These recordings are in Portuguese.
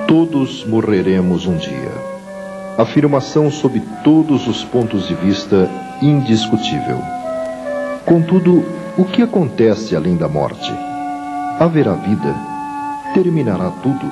Todos morreremos um dia. Afirmação sob todos os pontos de vista indiscutível. Contudo, o que acontece além da morte? Haverá vida? Terminará tudo?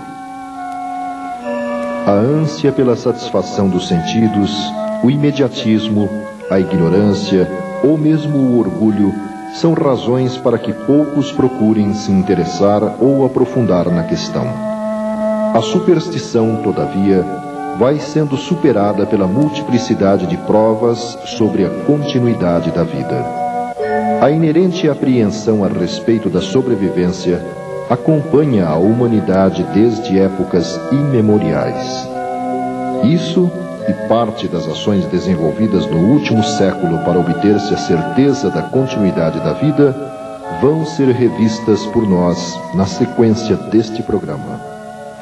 A ânsia pela satisfação dos sentidos, o imediatismo, a ignorância ou mesmo o orgulho são razões para que poucos procurem se interessar ou aprofundar na questão. A superstição, todavia, vai sendo superada pela multiplicidade de provas sobre a continuidade da vida. A inerente apreensão a respeito da sobrevivência acompanha a humanidade desde épocas imemoriais. Isso e parte das ações desenvolvidas no último século para obter-se a certeza da continuidade da vida vão ser revistas por nós na sequência deste programa.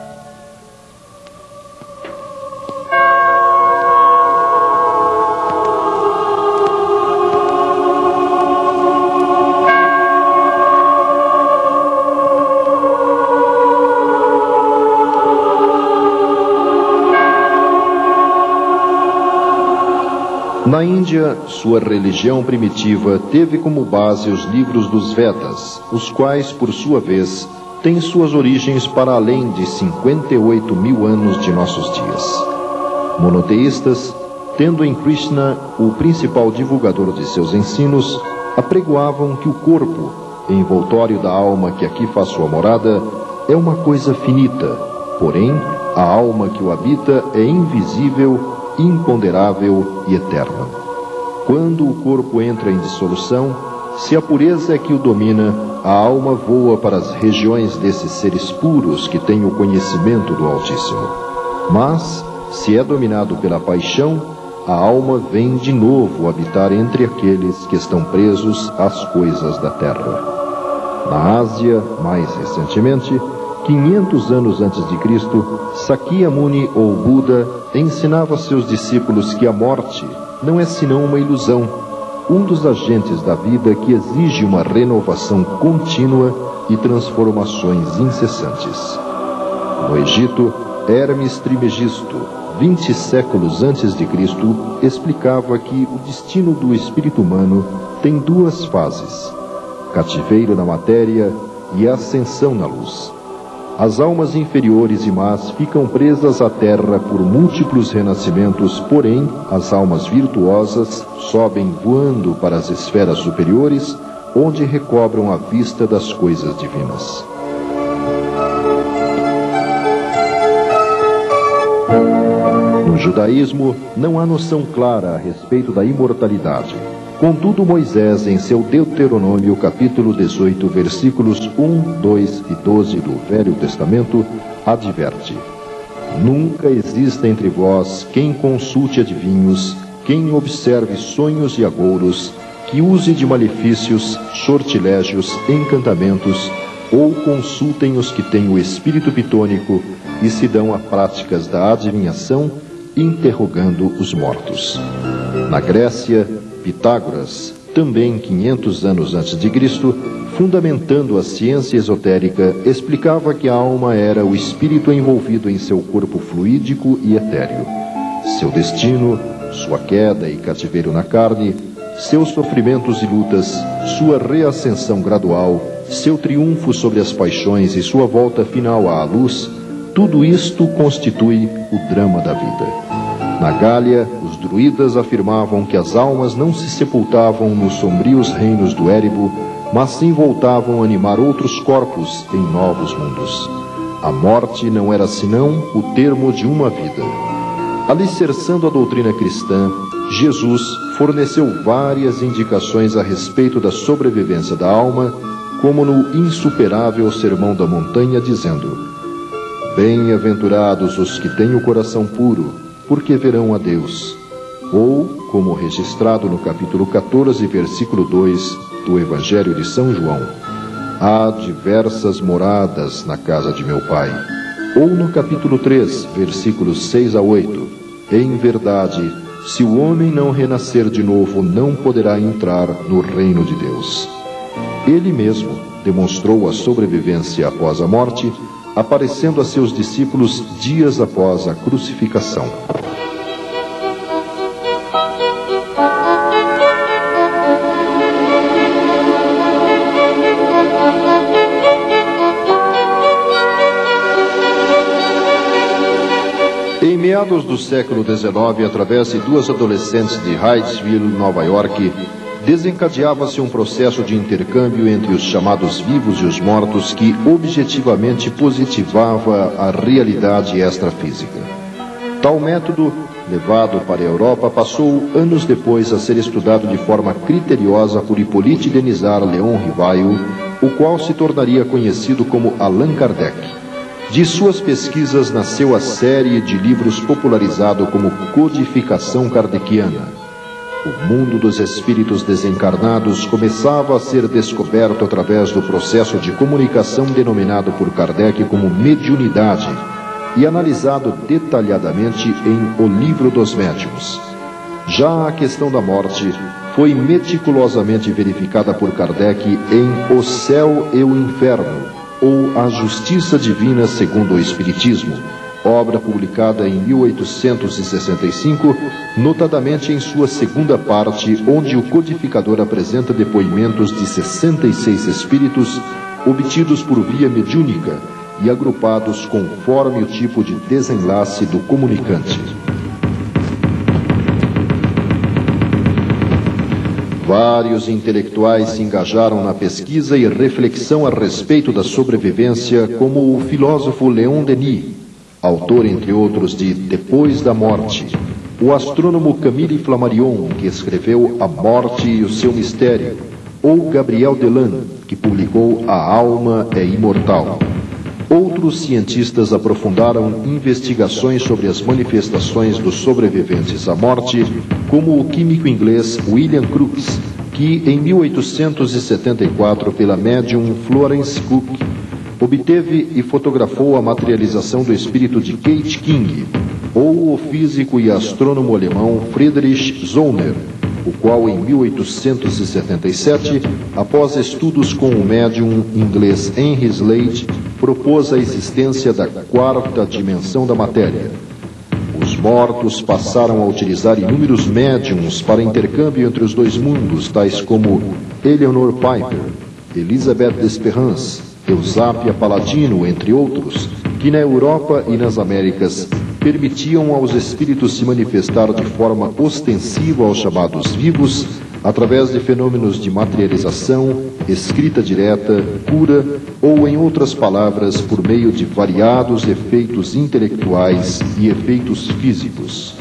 Na Índia, sua religião primitiva teve como base os livros dos Vedas, os quais, por sua vez, têm suas origens para além de 58 mil anos de nossos dias. Monoteístas, tendo em Krishna o principal divulgador de seus ensinos, apregoavam que o corpo, envoltório da alma que aqui faz sua morada, é uma coisa finita, porém, a alma que o habita é invisível, imponderável e eterna. Quando o corpo entra em dissolução, se a pureza é que o domina, a alma voa para as regiões desses seres puros que têm o conhecimento do Altíssimo. Mas, se é dominado pela paixão, a alma vem de novo habitar entre aqueles que estão presos às coisas da terra. Na Ásia, mais recentemente, 500 anos antes de Cristo, Sakyamuni ou Buda ensinava a seus discípulos que a morte não é senão uma ilusão, um dos agentes da vida que exige uma renovação contínua e transformações incessantes. No Egito, Hermes Trismegisto, 20 séculos antes de Cristo, explicava que o destino do espírito humano tem duas fases: cativeiro na matéria e ascensão na luz. As almas inferiores e más ficam presas à terra por múltiplos renascimentos, porém, as almas virtuosas sobem voando para as esferas superiores, onde recobram a vista das coisas divinas. No judaísmo, não há noção clara a respeito da imortalidade. Contudo, Moisés, em seu Deuteronômio, capítulo 18, versículos 1, 2 e 12 do Velho Testamento, adverte: Nunca exista entre vós quem consulte adivinhos, quem observe sonhos e agouros, que use de malefícios, sortilégios, encantamentos, ou consultem os que têm o espírito pitônico e se dão a práticas da adivinhação, interrogando os mortos. Na Grécia, Pitágoras, também 500 anos antes de Cristo, fundamentando a ciência esotérica, explicava que a alma era o espírito envolvido em seu corpo fluídico e etéreo. Seu destino, sua queda e cativeiro na carne, seus sofrimentos e lutas, sua reascensão gradual, seu triunfo sobre as paixões e sua volta final à luz, tudo isto constitui o drama da vida. Na Gália, os druidas afirmavam que as almas não se sepultavam nos sombrios reinos do Érebo, mas sim voltavam a animar outros corpos em novos mundos. A morte não era senão o termo de uma vida. Alicerçando a doutrina cristã, Jesus forneceu várias indicações a respeito da sobrevivência da alma, como no insuperável Sermão da Montanha, dizendo: Bem-aventurados os que têm o coração puro, porque verão a Deus. Ou, como registrado no capítulo 14, versículo 2 do Evangelho de São João: Há diversas moradas na casa de meu Pai. Ou no capítulo 3, versículos 6 a 8: Em verdade, se o homem não renascer de novo, não poderá entrar no reino de Deus. Ele mesmo demonstrou a sobrevivência após a morte, aparecendo a seus discípulos dias após a crucificação. Em meados do século XIX, através de duas adolescentes de Hydesville, Nova York, desencadeava-se um processo de intercâmbio entre os chamados vivos e os mortos que objetivamente positivava a realidade extrafísica. Tal método, levado para a Europa, passou anos depois a ser estudado de forma criteriosa por Hippolyte Denisard Leon Rivail, o qual se tornaria conhecido como Allan Kardec. De suas pesquisas nasceu a série de livros popularizado como Codificação Kardeciana. O mundo dos espíritos desencarnados começava a ser descoberto através do processo de comunicação denominado por Kardec como mediunidade e analisado detalhadamente em O Livro dos Médiuns. Já a questão da morte foi meticulosamente verificada por Kardec em O Céu e o Inferno, ou A Justiça Divina segundo o Espiritismo, obra publicada em 1865, notadamente em sua segunda parte, onde o codificador apresenta depoimentos de 66 espíritos obtidos por via mediúnica e agrupados conforme o tipo de desenlace do comunicante. Vários intelectuais se engajaram na pesquisa e reflexão a respeito da sobrevivência, como o filósofo Leon Denis, autor, entre outros, de Depois da Morte, o astrônomo Camille Flammarion, que escreveu A Morte e o Seu Mistério, ou Gabriel Delan, que publicou A Alma é Imortal. Outros cientistas aprofundaram investigações sobre as manifestações dos sobreviventes à morte, como o químico inglês William Crookes, que em 1874, pela médium Florence Cook, obteve e fotografou a materialização do espírito de Kate King, ou o físico e astrônomo alemão Friedrich Zollner, o qual em 1877, após estudos com o médium inglês Henry Slade, propôs a existência da quarta dimensão da matéria. Os mortos passaram a utilizar inúmeros médiums para intercâmbio entre os dois mundos, tais como Eleanor Piper, Elizabeth Desperance, Eusápia Paladino, entre outros, que na Europa e nas Américas permitiam aos espíritos se manifestar de forma ostensiva aos chamados vivos, através de fenômenos de materialização, escrita direta, cura ou, em outras palavras, por meio de variados efeitos intelectuais e efeitos físicos.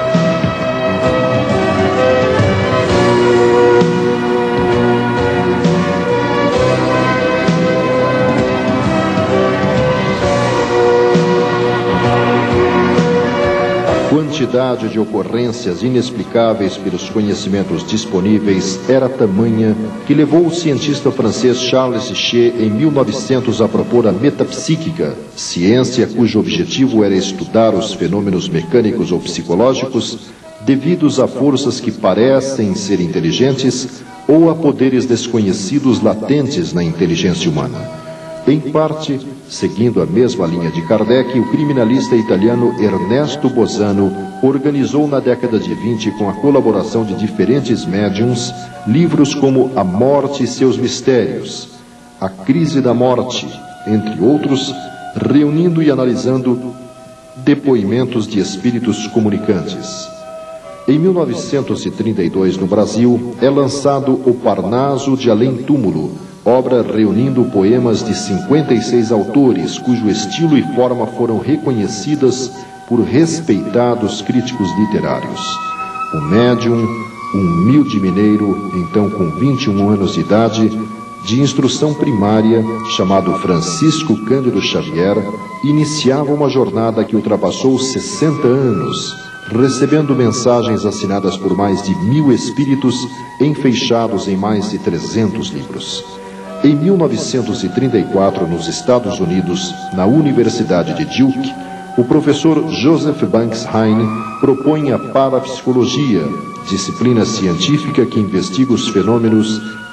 A quantidade de ocorrências inexplicáveis pelos conhecimentos disponíveis era tamanha que levou o cientista francês Charles Sichet em 1900 a propor a metapsíquica, ciência cujo objetivo era estudar os fenômenos mecânicos ou psicológicos devidos a forças que parecem ser inteligentes ou a poderes desconhecidos latentes na inteligência humana. Em parte, seguindo a mesma linha de Kardec, o criminalista italiano Ernesto Bosano organizou na década de 20, com a colaboração de diferentes médiums, livros como A Morte e Seus Mistérios, A Crise da Morte, entre outros, reunindo e analisando depoimentos de espíritos comunicantes. Em 1932, no Brasil, é lançado O Parnaso de Além Túmulo, obra reunindo poemas de 56 autores, cujo estilo e forma foram reconhecidas por respeitados críticos literários. O médium, um humilde mineiro, então com 21 anos de idade, de instrução primária, chamado Francisco Cândido Xavier, iniciava uma jornada que ultrapassou 60 anos, recebendo mensagens assinadas por mais de 1000 espíritos, enfeixados em mais de 300 livros. Em 1934, nos Estados Unidos, na Universidade de Duke, o professor Joseph Banks Heine propõe a parapsicologia, disciplina científica que investiga os fenômenos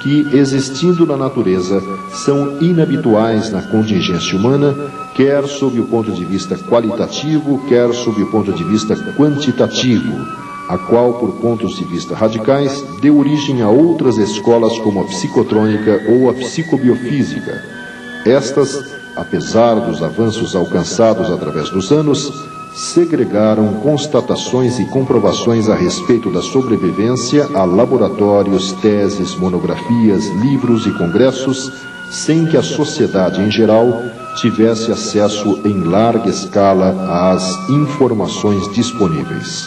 que, existindo na natureza, são inabituais na contingência humana, quer sob o ponto de vista qualitativo, quer sob o ponto de vista quantitativo, a qual, por pontos de vista radicais, deu origem a outras escolas como a psicotrônica ou a psicobiofísica. Estas, apesar dos avanços alcançados através dos anos, segregaram constatações e comprovações a respeito da sobrevivência a laboratórios, teses, monografias, livros e congressos, sem que a sociedade em geral tivesse acesso em larga escala às informações disponíveis.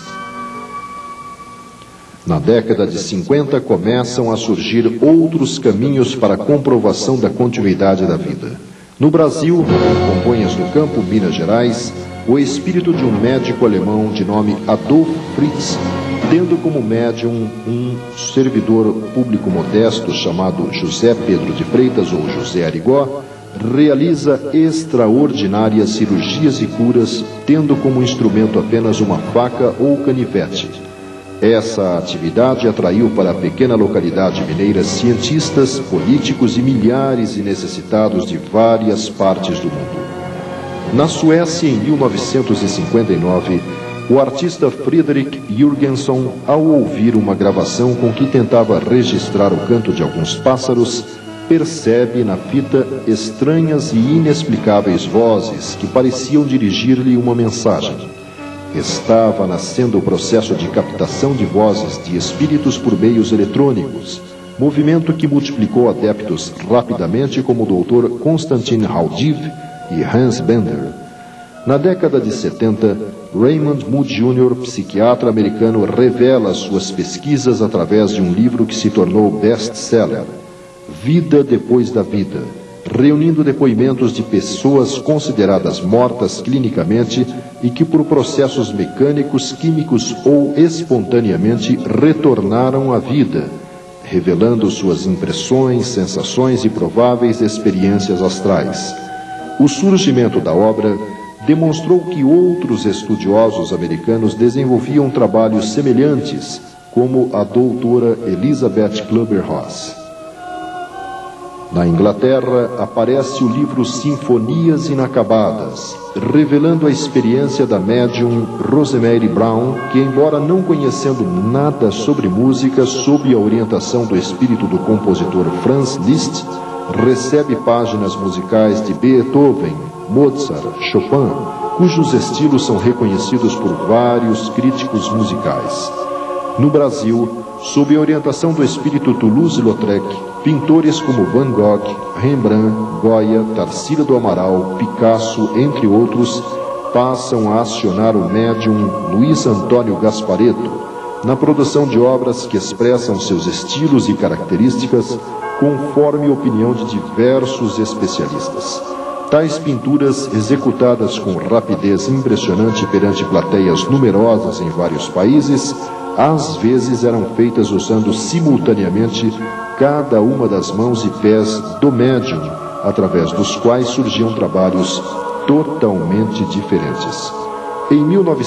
Na década de 50 começam a surgir outros caminhos para a comprovação da continuidade da vida. No Brasil, em Congonhas do Campo, Minas Gerais, o espírito de um médico alemão de nome Adolf Fritz, tendo como médium um servidor público modesto chamado José Pedro de Freitas ou José Arigó, realiza extraordinárias cirurgias e curas, tendo como instrumento apenas uma faca ou canivete. Essa atividade atraiu para a pequena localidade mineira cientistas, políticos e milhares de necessitados de várias partes do mundo. Na Suécia, em 1959, o artista Fredrik Jürgenson, ao ouvir uma gravação com que tentava registrar o canto de alguns pássaros, percebe na fita estranhas e inexplicáveis vozes que pareciam dirigir-lhe uma mensagem. Estava nascendo o processo de captação de vozes de espíritos por meios eletrônicos, movimento que multiplicou adeptos rapidamente como o Dr. Konstantin Haudiv e Hans Bender. Na década de 70, Raymond Moody Jr., psiquiatra americano, revela suas pesquisas através de um livro que se tornou best-seller, Vida Depois da Vida, reunindo depoimentos de pessoas consideradas mortas clinicamente e que por processos mecânicos, químicos ou espontaneamente retornaram à vida, revelando suas impressões, sensações e prováveis experiências astrais. O surgimento da obra demonstrou que outros estudiosos americanos desenvolviam trabalhos semelhantes, como a doutora Elizabeth Kluber-Ross. Na Inglaterra, aparece o livro Sinfonias Inacabadas, revelando a experiência da médium Rosemary Brown, que, embora não conhecendo nada sobre música, sob a orientação do espírito do compositor Franz Liszt, recebe páginas musicais de Beethoven, Mozart, Chopin, cujos estilos são reconhecidos por vários críticos musicais. No Brasil, sob a orientação do espírito Toulouse-Lautrec, pintores como Van Gogh, Rembrandt, Goya, Tarsila do Amaral, Picasso, entre outros, passam a acionar o médium Luiz Antônio Gasparetto na produção de obras que expressam seus estilos e características conforme a opinião de diversos especialistas. Tais pinturas, executadas com rapidez impressionante perante plateias numerosas em vários países, às vezes eram feitas usando simultaneamente cada uma das mãos e pés do médium, através dos quais surgiam trabalhos totalmente diferentes. Em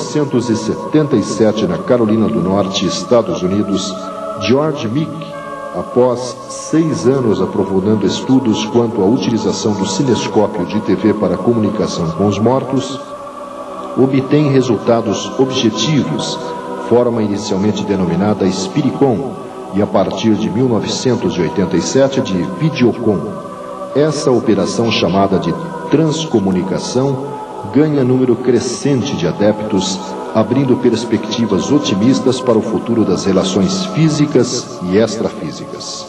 1977, na Carolina do Norte, Estados Unidos, George Meek, após 6 anos aprofundando estudos quanto à utilização do cinescópio de TV para comunicação com os mortos, obtém resultados objetivos, forma inicialmente denominada Spiricom, e a partir de 1987 de Videocom. Essa operação, chamada de transcomunicação, ganha número crescente de adeptos, abrindo perspectivas otimistas para o futuro das relações físicas e extrafísicas.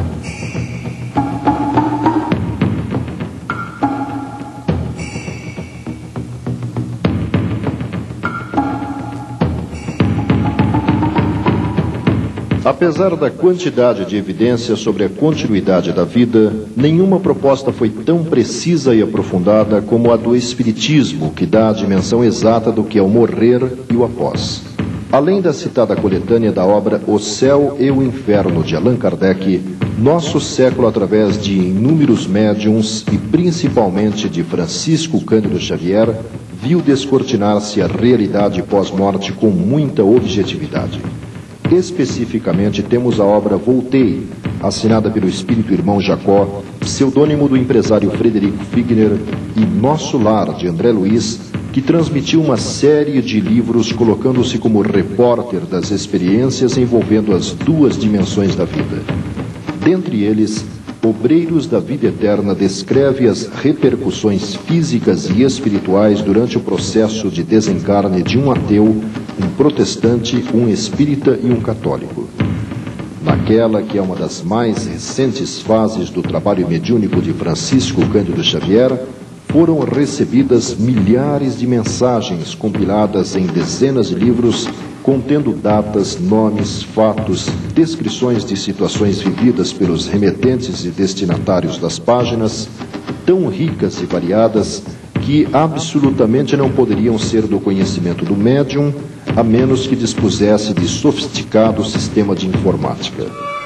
Apesar da quantidade de evidências sobre a continuidade da vida, nenhuma proposta foi tão precisa e aprofundada como a do Espiritismo, que dá a dimensão exata do que é o morrer e o após. Além da citada coletânea da obra O Céu e o Inferno, de Allan Kardec, nosso século, através de inúmeros médiuns e principalmente de Francisco Cândido Xavier, viu descortinar-se a realidade pós-morte com muita objetividade. Especificamente, temos a obra Voltei, assinada pelo espírito irmão Jacó, pseudônimo do empresário Frederico Figner, e Nosso Lar, de André Luiz, que transmitiu uma série de livros colocando-se como repórter das experiências envolvendo as duas dimensões da vida. Dentre eles, Obreiros da Vida Eterna descreve as repercussões físicas e espirituais durante o processo de desencarne de um ateu, um protestante, um espírita e um católico. Naquela que é uma das mais recentes fases do trabalho mediúnico de Francisco Cândido Xavier, foram recebidas milhares de mensagens compiladas em dezenas de livros, contendo datas, nomes, fatos, descrições de situações vividas pelos remetentes e destinatários das páginas, tão ricas e variadas que absolutamente não poderiam ser do conhecimento do médium, a menos que dispusesse de sofisticado sistema de informática.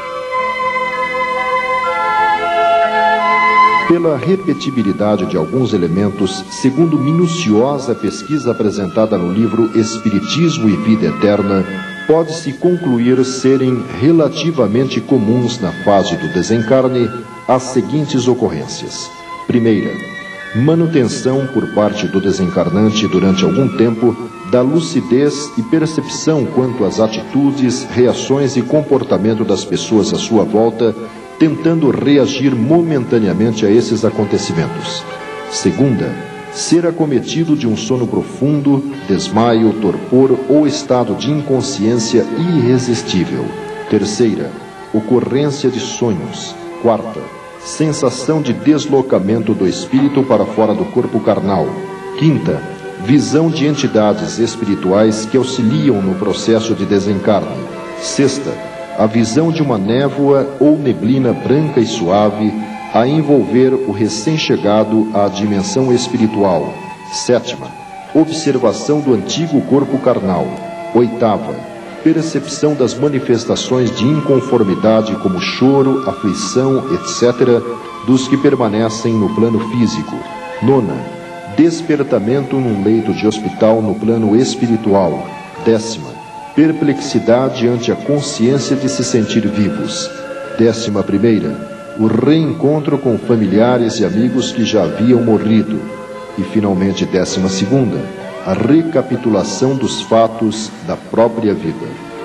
Pela repetibilidade de alguns elementos, segundo minuciosa pesquisa apresentada no livro Espiritismo e Vida Eterna, pode-se concluir serem relativamente comuns na fase do desencarne as seguintes ocorrências. Primeira, manutenção por parte do desencarnante durante algum tempo da lucidez e percepção quanto às atitudes, reações e comportamento das pessoas à sua volta, tentando reagir momentaneamente a esses acontecimentos. Segunda, ser acometido de um sono profundo, desmaio, torpor ou estado de inconsciência irresistível. Terceira, ocorrência de sonhos. Quarta, sensação de deslocamento do espírito para fora do corpo carnal. Quinta, visão de entidades espirituais que auxiliam no processo de desencarne. Sexta, a visão de uma névoa ou neblina branca e suave a envolver o recém-chegado à dimensão espiritual. Sétima, observação do antigo corpo carnal. Oitava, percepção das manifestações de inconformidade como choro, aflição, etc., dos que permanecem no plano físico. Nona, despertamento num leito de hospital no plano espiritual. Décima, perplexidade ante a consciência de se sentir vivos. 11ª, o reencontro com familiares e amigos que já haviam morrido. E, finalmente, 12ª, a recapitulação dos fatos da própria vida.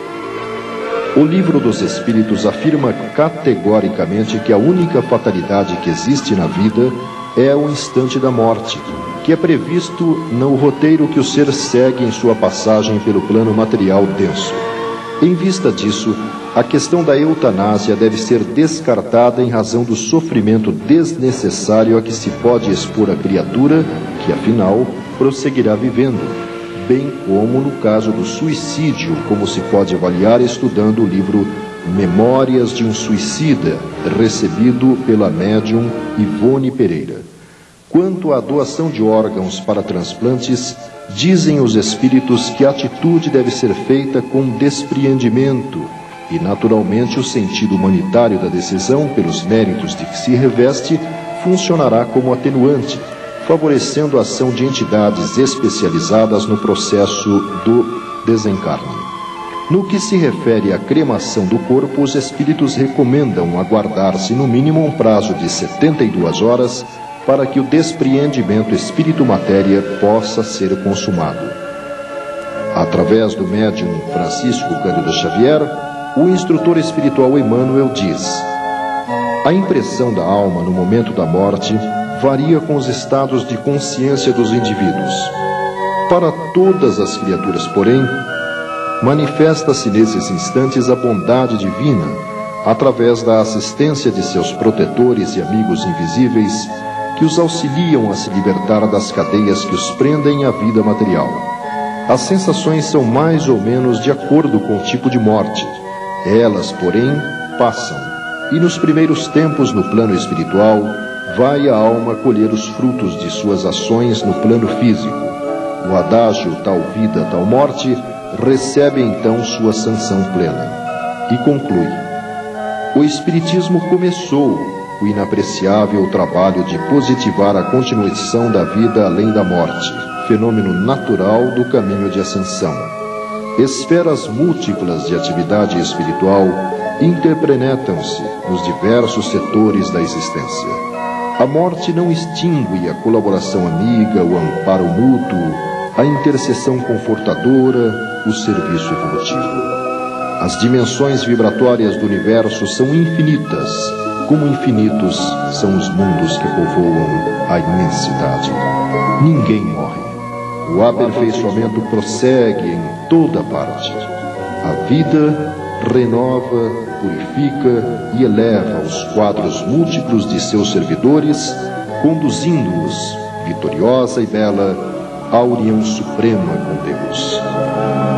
O Livro dos Espíritos afirma categoricamente que a única fatalidade que existe na vida é o instante da morte, que é previsto no roteiro que o ser segue em sua passagem pelo plano material denso. Em vista disso, a questão da eutanásia deve ser descartada em razão do sofrimento desnecessário a que se pode expor a criatura, que afinal prosseguirá vivendo, bem como no caso do suicídio, como se pode avaliar estudando o livro Memórias de um Suicida, recebido pela médium Ivone Pereira. Quanto à doação de órgãos para transplantes, dizem os espíritos que a atitude deve ser feita com despreendimento e, naturalmente, o sentido humanitário da decisão, pelos méritos de que se reveste, funcionará como atenuante, favorecendo a ação de entidades especializadas no processo do desencarne. No que se refere à cremação do corpo, os espíritos recomendam aguardar-se no mínimo um prazo de 72 horas para que o despreendimento espírito-matéria possa ser consumado. Através do médium Francisco Cândido Xavier, o instrutor espiritual Emmanuel diz: a impressão da alma no momento da morte varia com os estados de consciência dos indivíduos. Para todas as criaturas, porém, manifesta-se nesses instantes a bondade divina, através da assistência de seus protetores e amigos invisíveis, que os auxiliam a se libertar das cadeias que os prendem à vida material. As sensações são mais ou menos de acordo com o tipo de morte. Elas, porém, passam, e nos primeiros tempos no plano espiritual, vai a alma colher os frutos de suas ações no plano físico. O adágio tal vida, tal morte recebe então sua sanção plena. E conclui: o Espiritismo começou o inapreciável trabalho de positivar a continuação da vida além da morte, fenômeno natural do caminho de ascensão. Esferas múltiplas de atividade espiritual interpenetram-se nos diversos setores da existência. A morte não extingue a colaboração amiga, o amparo mútuo, a intercessão confortadora, o serviço evolutivo. As dimensões vibratórias do universo são infinitas, como infinitos são os mundos que povoam a imensidade. Ninguém morre. O aperfeiçoamento prossegue em toda parte. A vida renova, purifica e eleva os quadros múltiplos de seus servidores, conduzindo-os, vitoriosa e bela, à união suprema com Deus.